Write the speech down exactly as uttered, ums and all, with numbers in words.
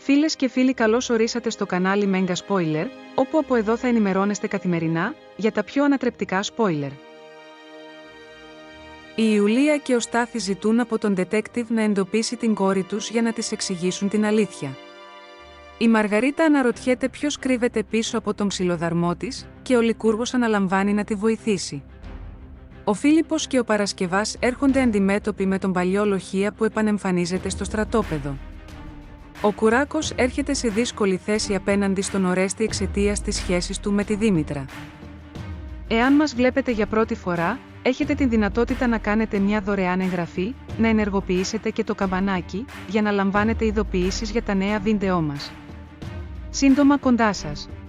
Φίλες και φίλοι, καλώς ορίσατε στο κανάλι Mega Spoiler, όπου από εδώ θα ενημερώνεστε καθημερινά για τα πιο ανατρεπτικά spoiler. Η Ιουλία και ο Στάθης ζητούν από τον detective να εντοπίσει την κόρη τους για να της εξηγήσουν την αλήθεια. Η Μαργαρίτα αναρωτιέται ποιος κρύβεται πίσω από τον ξυλοδαρμό της και ο Λικούργος αναλαμβάνει να τη βοηθήσει. Ο Φίλιππος και ο Παρασκευάς έρχονται αντιμέτωποι με τον παλιό Λοχεία που επανεμφανίζεται στο στρατόπεδο. Ο Κουράκος έρχεται σε δύσκολη θέση απέναντι στον Ορέστη εξαιτίας της σχέσης του με τη Δήμητρα. Εάν μας βλέπετε για πρώτη φορά, έχετε την δυνατότητα να κάνετε μια δωρεάν εγγραφή, να ενεργοποιήσετε και το καμπανάκι, για να λαμβάνετε ειδοποιήσεις για τα νέα βίντεό μας. Σύντομα κοντά σας.